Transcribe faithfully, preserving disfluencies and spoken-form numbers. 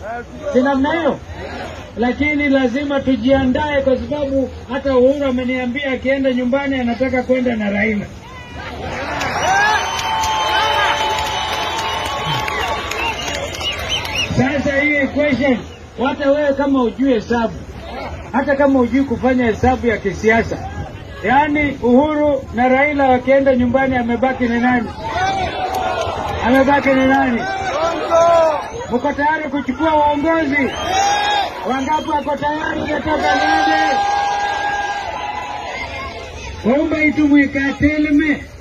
Si namna hiyo? Lakini lazima tujiandae, kwa sababu hata Uhuru ameniambia akienda nyumbani anataka kwenda na Raila. Sasa hii equation, hata wewe kama ujui hesabu, hata kama ujui kufanya hesabu ya kisiasa, yaani Uhuru na Raila wakienda nyumbani, amebaki ni nani? Amebaki ni nani? Mko tayari kuchukua uongozi? Wangapi wako tayari kutoka nje? Omba itu mwikateleme.